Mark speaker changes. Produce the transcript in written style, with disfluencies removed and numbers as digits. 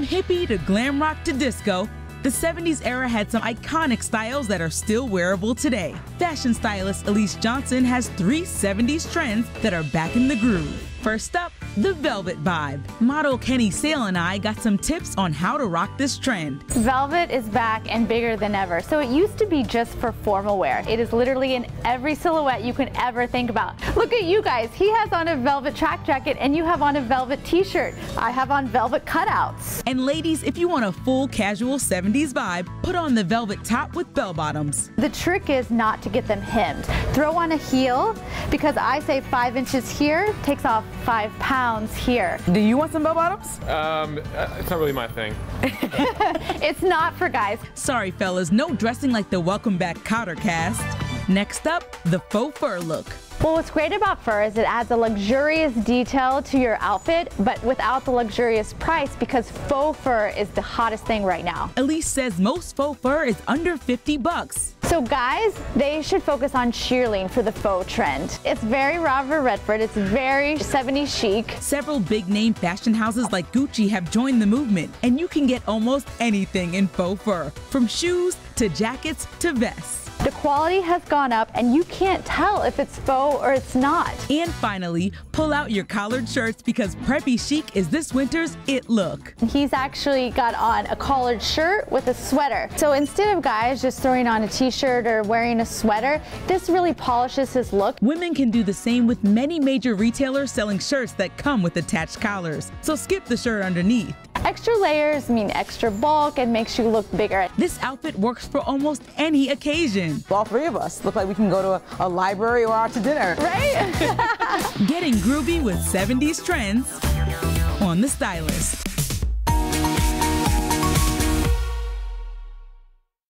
Speaker 1: hippie to glam rock to disco, the 70s era had some iconic styles that are still wearable today. Fashion stylist Elyse Johnson has 3 70s trends that are back in the groove. First up, the velvet vibe. Model Kenny Sale and I got some tips on how to rock this trend.
Speaker 2: Velvet is back and bigger than ever. So it used to be just for formal wear. It is literally in every silhouette you can ever think about. Look at you guys. He has on a velvet track jacket and you have on a velvet t-shirt. I have on velvet cutouts.
Speaker 1: And ladies, if you want a full casual 70s vibe, put on the velvet top with bell bottoms.
Speaker 2: The trick is not to get them hemmed. Throw on a heel, because I say 5 inches here takes off 5 pounds here.
Speaker 3: Do you want some bell bottoms?
Speaker 4: It's not really my thing.
Speaker 2: It's not for guys.
Speaker 1: Sorry fellas, no dressing like the Welcome Back Cotter cast. Next up, the faux fur look.
Speaker 2: Well, what's great about fur is it adds a luxurious detail to your outfit, but without the luxurious price, because faux fur is the hottest thing right now.
Speaker 1: Elyse says most faux fur is under 50 bucks.
Speaker 2: So guys, they should focus on shearling for the faux trend. It's very Robert Redford, it's very 70s chic.
Speaker 1: Several big-name fashion houses like Gucci have joined the movement, and you can get almost anything in faux fur, from shoes to jackets to vests.
Speaker 2: The quality has gone up and you can't tell if it's faux or it's not.
Speaker 1: And finally, pull out your collared shirts because preppy chic is this winter's it look.
Speaker 2: He's actually got on a collared shirt with a sweater. So instead of guys just throwing on a t-shirt or wearing a sweater, this really polishes his look.
Speaker 1: Women can do the same with many major retailers selling shirts that come with attached collars. So skip the shirt underneath.
Speaker 2: Extra layers mean extra bulk and makes you look bigger.
Speaker 1: This outfit works for almost any occasion.
Speaker 3: All 3 of us look like we can go to a library or out to dinner.
Speaker 2: Right?
Speaker 1: Getting groovy with 70s trends on The Stylist.